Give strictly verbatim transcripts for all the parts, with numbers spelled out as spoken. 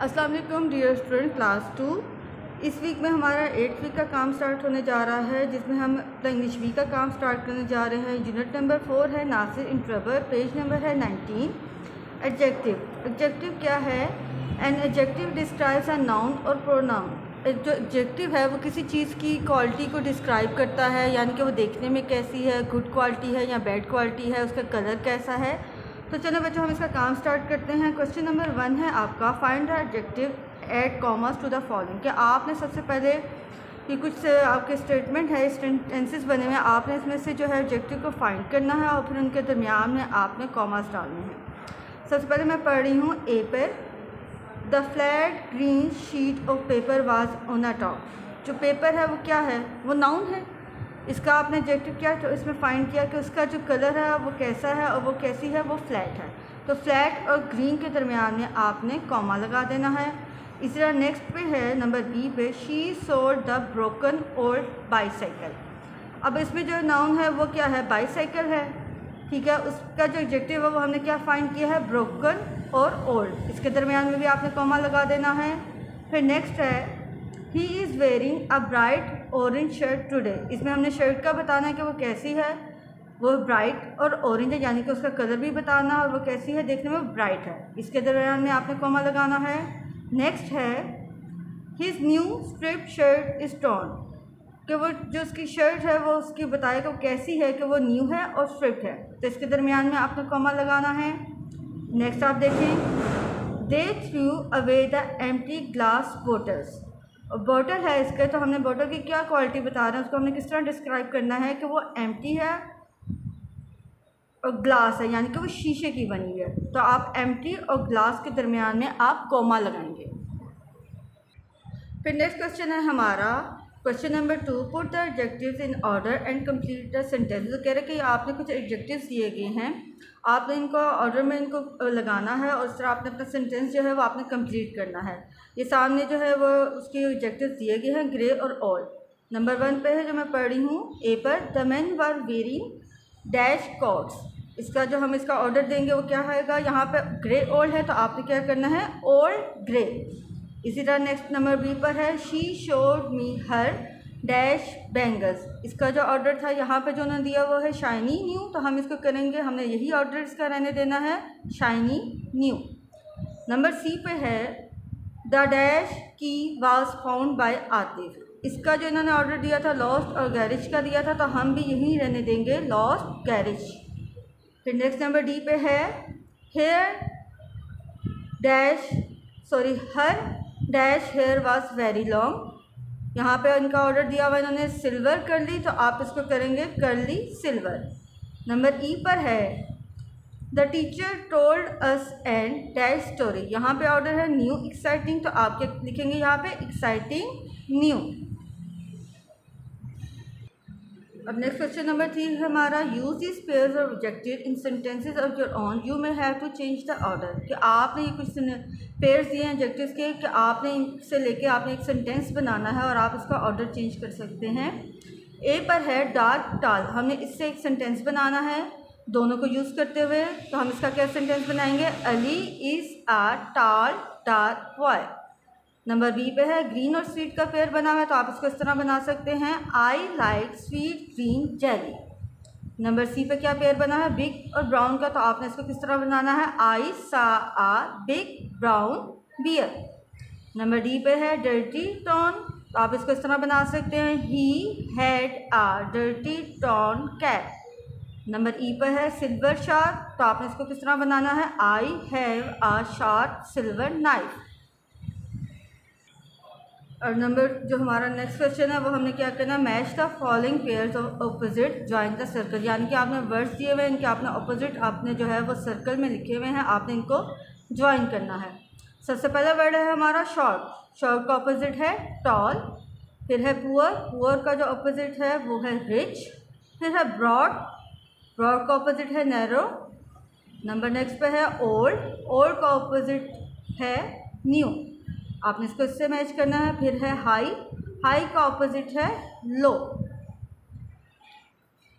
अस्सलाम वालेकुम dear student class two. इस वीक में हमारा एट्थ वीक का काम स्टार्ट होने जा रहा है, जिसमें हम अपना इंग्लिश वीक का काम स्टार्ट करने जा रहे हैं। यूनिट नंबर फोर है Nasir in trouble, page number है नाइनटीन। एडजेक्टिव। एडजेक्टिव क्या है? An adjective describes a noun और प्रोनाउन। जो एडजेक्टिव है वो किसी चीज़ की क्वालिटी को डिस्क्राइब करता है, यानी कि वो देखने में कैसी है, गुड क्वालिटी है या बैड क्वालिटी है, उसका कलर कैसा है। तो चलो बच्चों हम इसका काम स्टार्ट करते हैं। क्वेश्चन नंबर वन है आपका, find the adjective add commas to the following. कि आपने सबसे पहले कि कुछ आपके स्टेटमेंट है, सेंटेंसेस बने हुए हैं, आपने इसमें से जो है एडजेक्टिव को फाइंड करना है और फिर उनके दरमियान में आपने कॉमर्स डालने हैं। सबसे पहले मैं पढ़ रही हूँ ए पर। The flat green sheet of paper was on a top. जो पेपर है वो क्या है? वो नाउन है। इसका आपने एडजेक्टिव क्या तो इसमें फाइंड किया कि उसका जो कलर है वो कैसा है और वो कैसी है, वो फ्लैट है। तो फ्लैट और ग्रीन के दरमियान में आपने कॉमा लगा देना है। इसी तरह नेक्स्ट पे है नंबर बी पे, she sold the broken old bicycle. अब इसमें जो नाउन है वो क्या है? बाईसाइकिल है, ठीक है। उसका जो एडजेक्टिव है वो हमने क्या फाइंड किया है? ब्रोकन और ओल्ड। इसके दरमियान में भी आपने कॉमा लगा देना है। फिर नेक्स्ट है, he is wearing a bright orange shirt today. इसमें हमने शर्ट का बताना है कि वो कैसी है, वो ब्राइट और ऑरेंज है, यानी कि उसका कलर भी बताना है और वो कैसी है, देखने में ब्राइट है। इसके दरमियान में आपने कॉमा लगाना है। नेक्स्ट है, his new striped shirt is torn. कि वो जो उसकी शर्ट है वो उसकी बताएगा वो कैसी है, कि वो न्यू है और स्ट्रिप्ड है। तो इसके दरमियान में आपने कॉमा लगाना है। नेक्स्ट आप देखें, they threw away the empty glass bottles. Bottle है इसके, तो हमने बॉटल की क्या क्वालिटी बता रहे हैं, उसको हमने किस तरह डिस्क्राइब करना है कि वो एम्प्टी है और ग्लास है, यानी कि वो शीशे की बनी है। तो आप एम्प्टी और ग्लास के दरमियान में आप कॉमा लगाएंगे। फिर नेक्स्ट क्वेश्चन है हमारा question number two, put the adjectives in order and complete the sentence. तो कह रहे कि आपने कुछ एडजेक्टिव्स दिए गए हैं, आपने इनको ऑर्डर में इनको लगाना है और इस तरह आपने अपना सेंटेंस जो है वो आपने कंप्लीट करना है। ये सामने जो है वो उसके एडजेक्टिव्स दिए गए हैं, ग्रे और ओल्ड। नंबर वन पे है जो मैं पढ़ रही हूँ ए पर, the man were wearing dash coats. इसका जो हम इसका ऑर्डर देंगे वो क्या आएगा? यहाँ पे ग्रे ओल्ड है तो आपने क्या करना है? Old grey. इसी तरह नेक्स्ट नंबर बी पर है, she showed me her dash bangles. इसका जो ऑर्डर था यहाँ पे जो उन्होंने दिया वो है शाइनी न्यू, तो हम इसको करेंगे, हमने यही ऑर्डर इसका रहने देना है, शाइनी न्यू। नंबर सी पे है, the dash key was found by Atif. इसका जो इन्होंने ऑर्डर दिया था लॉस्ट और गैरेज का दिया था, तो हम भी यही रहने देंगे, लॉस्ट गैरेज। फिर नेक्स्ट नंबर डी पे है, hair dash sorry her dash hair was very long. यहाँ पे इनका ऑर्डर दिया हुआ इन्होंने सिल्वर कर ली, तो आप इसको करेंगे करली सिल्वर। नंबर ई पर है, the teacher told us and dash story. यहाँ पे ऑर्डर है न्यू एक्साइटिंग, तो आप क्या लिखेंगे यहाँ पे? Exciting new. अब नेक्स्ट क्वेश्चन नंबर थ्री है हमारा, use this pairs of adjective in sentences of your own, you may have to change the order. कि आपने ये कुछ पेयर्स दिए हैं एडजेक्टिव्स के, कि आपने इनसे लेके आपने एक सेंटेंस बनाना है और आप इसका ऑर्डर चेंज कर सकते हैं। ए पर है डार्क टाल, हमने इससे एक सेंटेंस बनाना है दोनों को यूज़ करते हुए। तो हम इसका क्या सेंटेंस बनाएंगे? अली इज़ अ टाल डार्क बॉय। नंबर बी पे है, ग्रीन और स्वीट का पेयर बना हुआ है, तो आप इसको इस तरह बना सकते हैं, I like sweet green jelly. Number C पे क्या पेयर बना है? बिग और ब्राउन का, तो आपने इसको किस तरह बनाना है? I saw a big brown bear. Number D पे है डर्टी टॉन, तो आप इसको इस तरह बना सकते हैं, he had a dirty torn cat. Number E पर है सिल्वर शार्प, तो आपने इसको किस तरह बनाना है? I have a sharp silver knife. और नंबर जो हमारा नेक्स्ट क्वेश्चन है वो हमने क्या करना है? Match the following pairs of opposite join the circle. यानी कि आपने वर्ड्स दिए हुए हैं, इनके आपने ऑपोजिट आपने जो है वो सर्कल में लिखे हुए हैं, आपने इनको ज्वाइन करना है। सबसे पहला वर्ड है हमारा शॉर्ट। शॉर्ट का ऑपोजिट है टॉल। फिर है पुअर, पुअर का जो ऑपोजिट है वो है रिच। फिर है ब्रॉड, ब्रॉड का ऑपोजिट है नैरो। नंबर नेक्स्ट पे है ओल्ड, ओल्ड का ऑपोजिट है न्यू, आपने इसको इससे मैच करना है। फिर है हाई, हाई का ऑपोजिट है लो।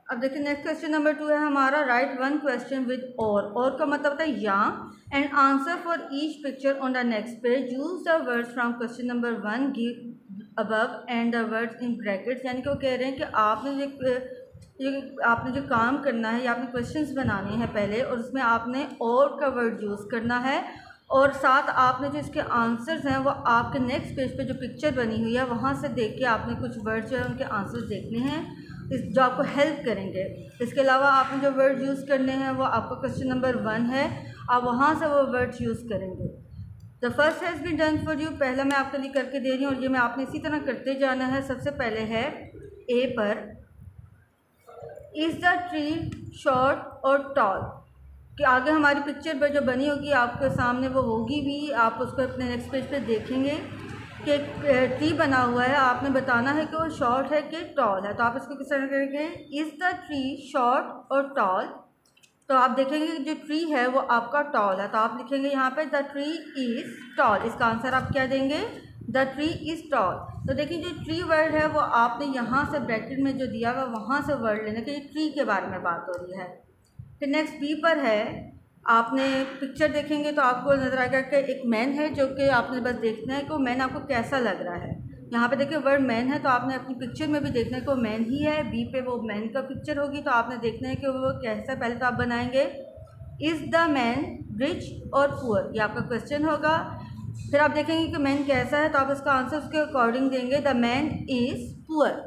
अब देखिए नेक्स्ट क्वेश्चन नंबर टू है हमारा, राइट वन क्वेश्चन विद और और का मतलब होता है या, and answer for each picture on the next page, use the words from question number one give above and the words in brackets. यानी कि वो कह रहे हैं कि आपने जो ये आपने जो काम करना है या आपने क्वेश्चंस बनाने हैं पहले, और उसमें आपने और का वर्ड यूज़ करना है, और साथ आपने जो इसके आंसर्स हैं वो आपके नेक्स्ट पेज पे जो पिक्चर बनी हुई है वहाँ से देख के आपने कुछ वर्ड जो है उनके आंसर्स देखने हैं, इस जो आपको हेल्प करेंगे। इसके अलावा आपने जो वर्ड यूज़ करने हैं वो आपका क्वेश्चन नंबर वन है, आप वहाँ से वो वर्ड्स यूज़ करेंगे। The first has been done for you, पहला मैं आपके लिए करके दे रही हूँ और ये मैं आपने इसी तरह करते जाना है। सबसे पहले है ए पर, इज़ द ट्री शॉर्ट और टॉल, कि आगे हमारी पिक्चर पर जो बनी होगी आपके सामने वो होगी भी, आप उसको अपने नेक्स्ट पेज पे देखेंगे कि ट्री बना हुआ है, आपने बताना है कि वो शॉर्ट है कि टॉल है। तो आप इसको किस तरह करेंगे, इज़ द ट्री शॉर्ट और टॉल, तो आप देखेंगे कि जो ट्री है वो आपका टॉल है, तो आप लिखेंगे यहाँ पे द ट्री इज़ टॉल। इसका आंसर आप क्या देंगे, द ट्री इज़ टॉल। तो देखिए जो ट्री वर्ड है वो आपने यहाँ से ब्रैकेट में जो दिया हुआ वहाँ से वर्ड लेना कि ये ट्री के बारे में बात हो रही है। फिर नेक्स्ट बी पर है, आपने पिक्चर देखेंगे तो आपको नज़र आएगा कि एक मैन है, जो कि आपने बस देखना है कि वो मैन आपको कैसा लग रहा है। यहाँ पे देखिए वर्ड मैन है, तो आपने अपनी पिक्चर में भी देखना है कि वो मैन ही है। बी पे वो मैन का पिक्चर होगी तो आपने देखना है कि वो कैसा, पहले तो आप बनाएंगे इज़ द मैन रिच और पुअर, ये आपका क्वेश्चन होगा। फिर आप देखेंगे कि मैन कैसा है, तो आप इसका आंसर उसके अकॉर्डिंग देंगे, द मैन इज़ पुअर।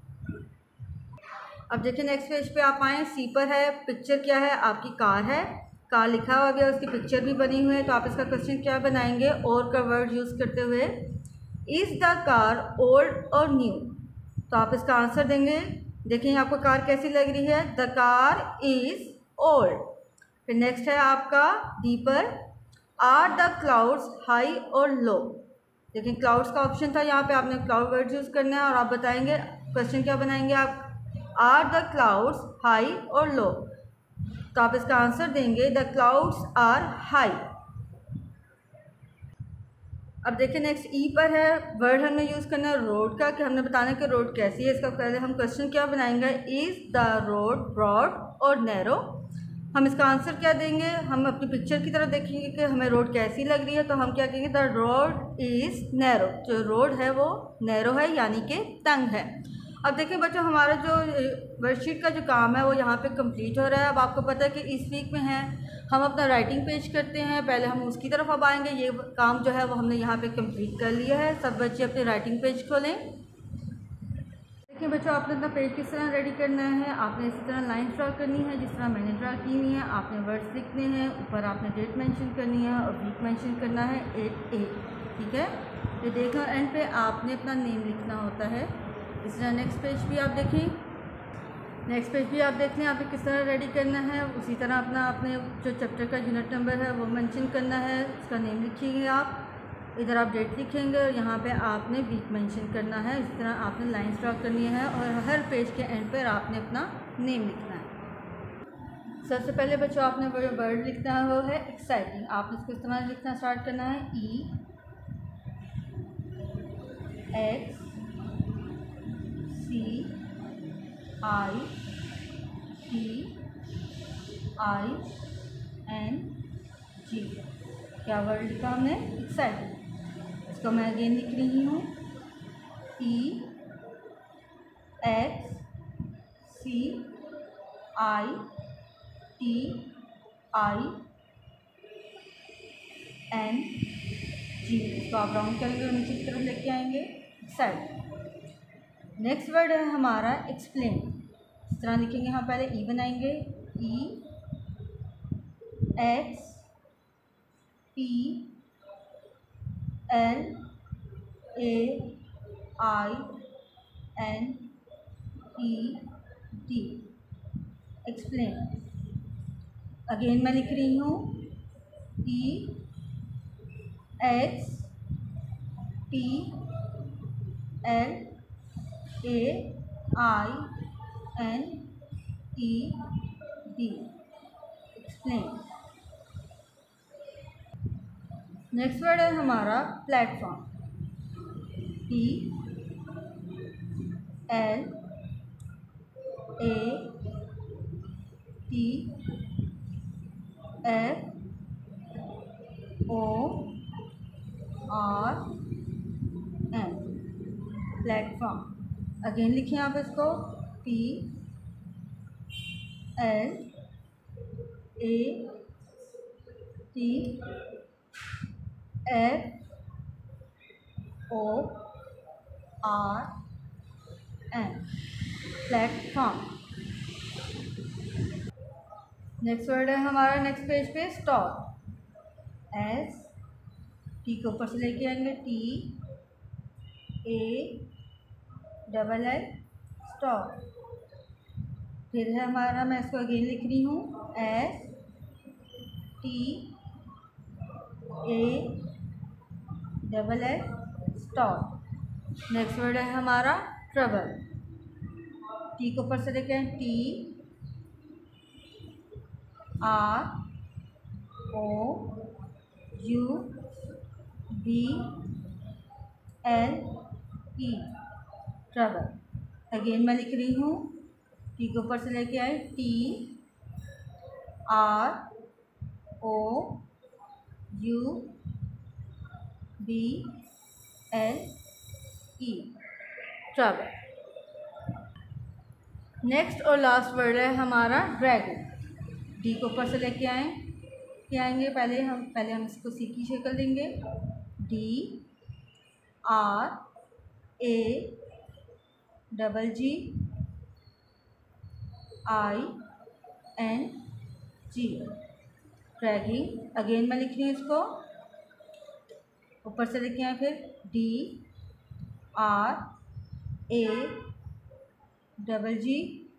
अब देखिए नेक्स्ट पेज पे आप आएँ, सी पर है, पिक्चर क्या है, आपकी कार है, कार लिखा हुआ भी है, उसकी पिक्चर भी बनी हुई है। तो आप इसका क्वेश्चन क्या बनाएंगे, और का वर्ड यूज़ करते हुए, इज़ द कार ओल्ड और न्यू, तो आप इसका आंसर देंगे। देखिए आपको कार कैसी लग रही है, द कार इज़ ओल्ड। फिर नेक्स्ट है आपका डी पर, आर द क्लाउड्स हाई और लो, देखिए क्लाउड्स का ऑप्शन था, यहाँ पे आपने क्लाउड वर्ड यूज़ करना है और आप बताएंगे क्वेश्चन क्या बनाएंगे आप, आर द क्लाउड्स हाई और लो, तो आप इसका आंसर देंगे द क्लाउड्स आर हाई। अब देखिए नेक्स्ट ई पर है, वर्ड हमने यूज़ करना है रोड का, कि हमने बताना है कि रोड कैसी है। इसका पहले हम क्वेश्चन क्या बनाएंगे, इज़ द रोड ब्रॉड और नैरो, हम इसका आंसर क्या देंगे, हम अपनी पिक्चर की तरफ देखेंगे कि हमें रोड कैसी लग रही है, तो हम क्या कहेंगे, द रोड इज़ नैरो, जो रोड है वो नैरो है यानी कि तंग है। अब देखिए बच्चों हमारा जो वर्कशीट का जो काम है वो यहाँ पे कंप्लीट हो रहा है। अब आपको पता है कि इस वीक में है हम अपना राइटिंग पेज करते हैं, पहले हम उसकी तरफ अब आएंगे। ये काम जो है वो हमने यहाँ पे कंप्लीट कर लिया है। सब बच्चे अपने राइटिंग पेज खोलें। देखिए बच्चों आपने अपना पेज किस तरह रेडी करना है, आपने इसी तरह लाइन ड्रा करनी है जिस तरह मैंने ड्रा की हुई है। आपने वर्ड्स लिखने हैं, ऊपर आपने डेट मेंशन करनी है और वीक मेंशन करना है एट एट, ठीक है। ये देखना एंड पे आपने अपना नेम लिखना होता है। इस तरह नेक्स्ट पेज भी आप देखें, नेक्स्ट पेज भी आप देख लें आपने किस तरह रेडी करना है। उसी तरह अपना आपने जो चैप्टर का यूनिट नंबर है वो मेंशन करना है, उसका नेम लिखिएगा आप, इधर आप डेट लिखेंगे और यहाँ पे आपने वीक मेंशन करना है। इस तरह आपने लाइन ड्रा करनी है और हर पेज के एंड पर आपने अपना नेम लिखना है। सबसे पहले बच्चों आपने वर्ड लिखना है वो है एक्साइटिंग, आपने इसको इस तरह लिखना स्टार्ट करना है, E X C I T I N G, क्या वर्ड लिखा हमने, एक्साइटिंग। इसको मैं अगेन लिख रही हूँ, E X C I T I N G, इसको आप राउंड करेंगे और नीचे की तरफ लेके आएंगे, एक्साइटिंग। नेक्स्ट वर्ड है हमारा एक्सप्लेन, इस तरह लिखेंगे, हम पहले ई बनाएंगे, E X P L A I N E T, explain. Again मैं लिख रही हूँ, E X P L A I N E D, explain. Next word है हमारा platform, P L A T F O R N, platform. Again लिखिए आप इसको, P L A T F O R N, platform. Next word है हमारा next page पे stall. S T को ऊपर से लेके आएंगे, T A double L, stall. फिर है हमारा, मैं इसको अगेन लिख रही हूँ, S T A double L, stall. Next word है हमारा ट्रबल। टी को ऊपर से लेके आए, T R O U B L E, trouble. Again मैं लिख रही हूँ, टी के ऊपर से लेके आए, T R O U B L E, trouble. Next और लास्ट वर्ड है हमारा ड्रैगन। डी को ऊपर से लेके आए, क्या आएंगे, पहले हम पहले हम इसको सी की शक्ल देंगे, D R A double G I N G, dragging. Again मैं लिख रही हूँ इसको, ऊपर से लेके आए, फिर D R A double G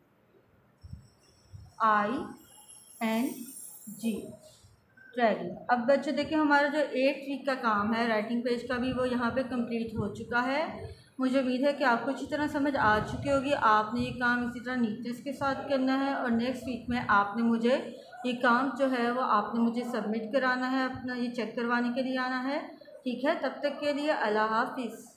I N G, dragging. अब बच्चे देखिए, हमारा जो एट वीक का काम है राइटिंग पेज का भी, वो यहाँ पे कंप्लीट हो चुका है। मुझे उम्मीद है कि आपको अच्छी तरह समझ आ चुकी होगी। आपने ये काम इसी तरह नीटनेस के साथ करना है, और नेक्स्ट वीक में आपने मुझे ये काम जो है वो आपने मुझे सबमिट कराना है, अपना ये चेक करवाने के लिए आना है। ठीक है, तब तक के लिए अल्लाह हाफिज़।